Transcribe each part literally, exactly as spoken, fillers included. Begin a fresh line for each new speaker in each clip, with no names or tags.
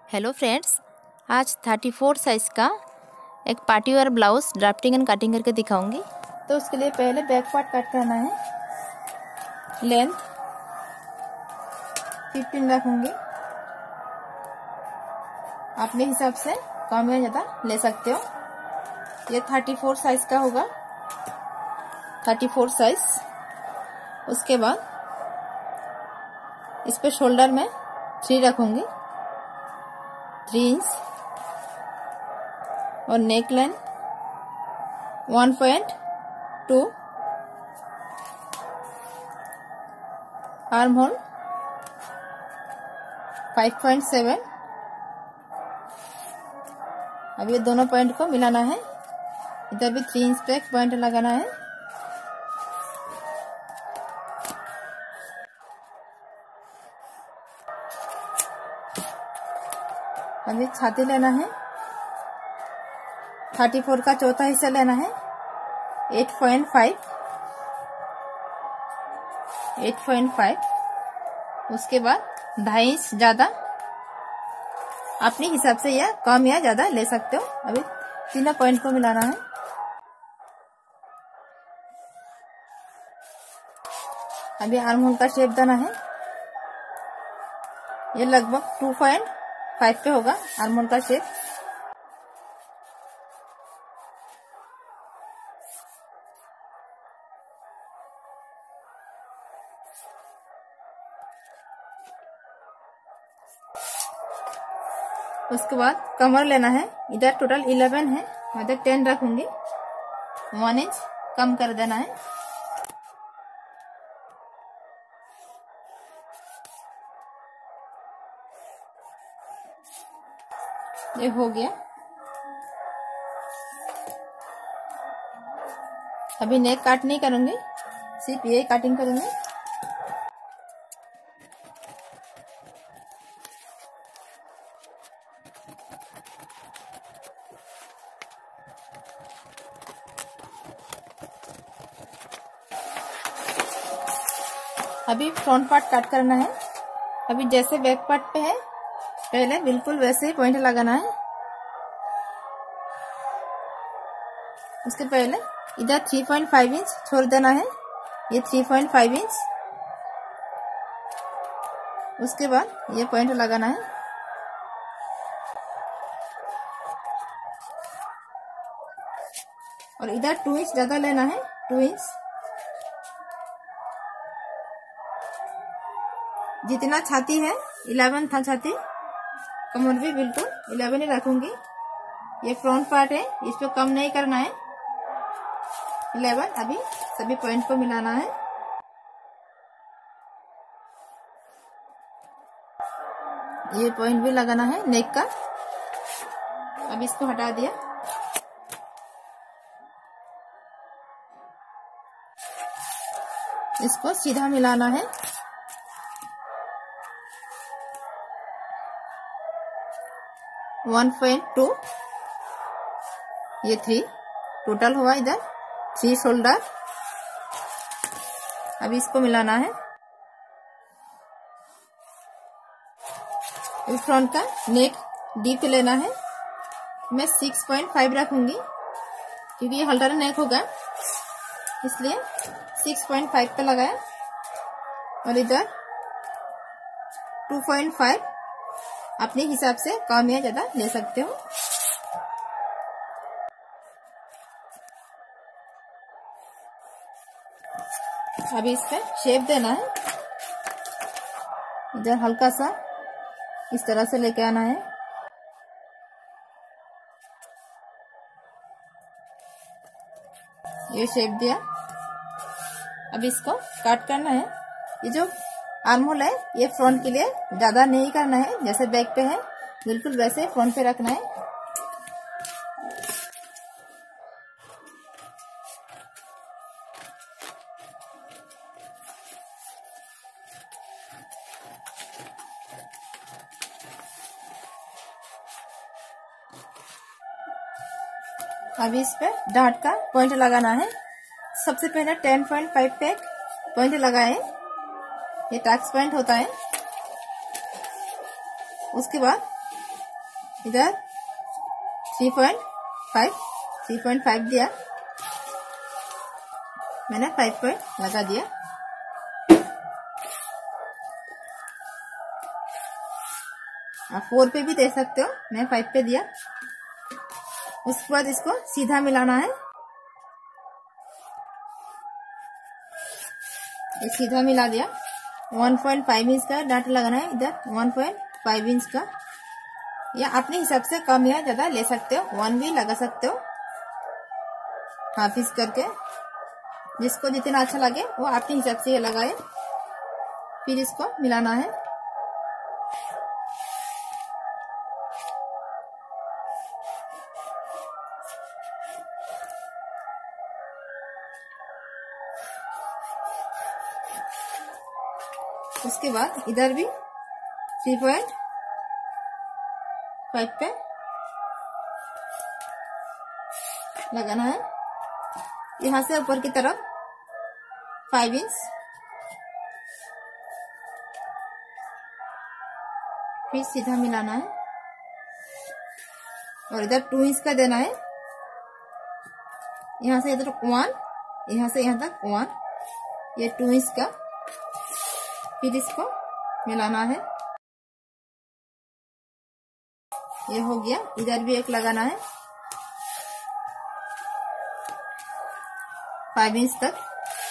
Hello friends, आज thirty four size का एक party wear blouse drafting and cutting करके दिखाऊंगी। तो उसके लिए पहले बैक पार्ट कट करना है। लेंथ फिफ्टीन रखूंगी। अपने हिसाब से कम या ज़्यादा ले सकते हो। ये थर्टी फोर साइज़ का होगा, थर्टी फोर साइज। उसके बाद इस पे शोल्डर में थ्री रखूंगी, थ्री इंच, और neck line one point two, arm hole five point seven. अब ये दोनों पॉइंट को मिलाना है। इधर भी थ्री इंच पे एक पॉइंट लगाना है। अब ये छाती लेना है, थर्टी फोर का चौथा हिस्सा लेना है, eight point five, eight point five. उसके बाद ढाई इंच ज्यादा, अपने हिसाब से या कम या ज्यादा ले सकते हो। अभी तीनों पॉइंट को मिलाना है। अभी आर्म होल का शेप देना है। ये लगभग टू पॉइंट फाइव पे होगा आर्म होल का शेप। उसके बाद कमर लेना है। इधर टोटल इलेवन है, मैं इधर टेन रखूंगी। वन इंच कम कर देना है। ये हो गया। अभी नेक काट नहीं करूंगी, सिर्फ ये काटिंग करूंगी। अभी फ्रंट पार्ट कट करना है। अभी जैसे बैक पार्ट पे है, पहले बिल्कुल वैसे ही पॉइंट लगाना है। उसके पहले इधर थ्री पॉइंट फाइव इंच छोड़ देना है। ये थ्री पॉइंट फाइव इंच। उसके बाद ये पॉइंट लगाना है। और इधर टू इंच ज्यादा लेना है, टू इंच। जितना छाती है इलेवन था छाती, कमर भी बिल्कुल इलेवन ही रखूंगी। ये फ्रंट पार्ट है, इस पे कम नहीं करना है, इलेवन। अभी सभी पॉइंट को मिलाना है। ये पॉइंट भी लगाना है नेक का। अब इसको हटा दिया। इसको सीधा मिलाना है। वन पॉइंट टू, ये थ्री टोटल हुआ। इधर थ्री शोल्डर। अभी इसको मिलाना है। इस फ्रंट का नेक डीप लेना है। मैं सिक्स पॉइंट फाइव रखूंगी, क्योंकि ये हल्टर नेक होगा, इसलिए सिक्स पॉइंट फाइव पे लगाया। और इधर टू पॉइंट फाइव, अपने हिसाब से कम या ज्यादा ले सकते हो। अभी इस पे शेप देना है। इधर हल्का सा इस तरह से लेके आना है। ये शेप दिया। अब इसको काट करना है। ये जो आर्म होल है, ये फ्रंट के लिए ज्यादा नहीं करना है, जैसे बैक पे है बिल्कुल वैसे फ्रंट पे रखना है। अभी इस पे डार्ट का पॉइंट लगाना है। सबसे पहले टेन पॉइंट फाइव पे पॉइंट लगाए, ये टैक्स पॉइंट होता है। उसके बाद इधर three point five three point five दिया, मैंने फाइव पॉइंट लगा दिया। आप फोर पे भी दे सकते हो, मैं फाइव पे दिया। उसके बाद इसको सीधा मिलाना है। ये सीधा मिला दिया। वन पॉइंट फाइव इंच का डाट लगाना है, इधर वन पॉइंट फाइव इंच का, या अपने हिसाब से कम या ज्यादा ले सकते हो, वन भी लगा सकते हो हाफ इंच करके। जिसको जितना अच्छा लगे वो अपने हिसाब से ये लगाए। फिर इसको मिलाना है। उसके बाद इधर भी थ्री पॉइंट फाइव पे लगाना है। यहाँ से ऊपर की तरफ फाइव इंच, फिर सीधा मिलाना है। और इधर टू इंच का देना है। यहाँ से इधर वन, यहाँ से यहाँ तक वन, ये टू इंच का। फिर इसको मिलाना है। ये हो गया। इधर भी एक लगाना है फाइव इंच तक।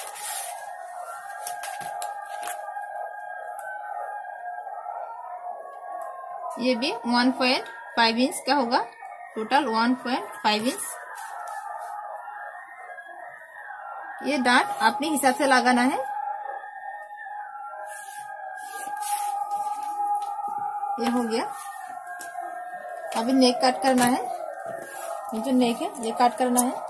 ये भी वन पॉइंट फाइव इंच का होगा, total one point five inch. ये डाट अपने हिसाब से लगाना है। ये हो गया। अभी नेक कट करना है। ये जो नेक है ये कट करना है।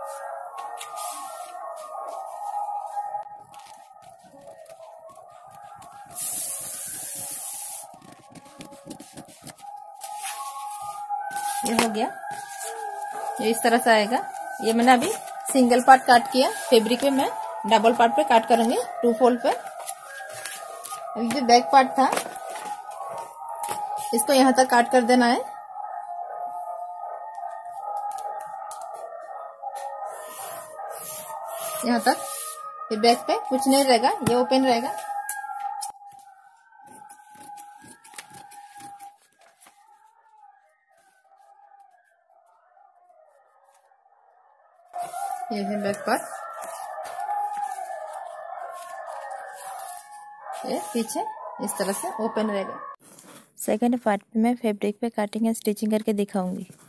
ये हो गया। ये इस तरह से आएगा। ये मैंने अभी सिंगल पार्ट काट किया। फैब्रिक पे मैं डबल पार्ट पे काट करूंगी, टू फोल्ड पे। अभी जो बैक पार्ट था इसको यहाँ तक काट कर देना है। यहाँ तक। फिर बैक पे कुछ नहीं रहेगा, ये ओपन रहेगा। ये है बैक पार्ट। ये पीछे इस तरह से ओपन रहेगा।
सेकेंड पार्ट में मैं फैब्रिक पे कटिंग एंड स्टिचिंग करके दिखाऊंगी।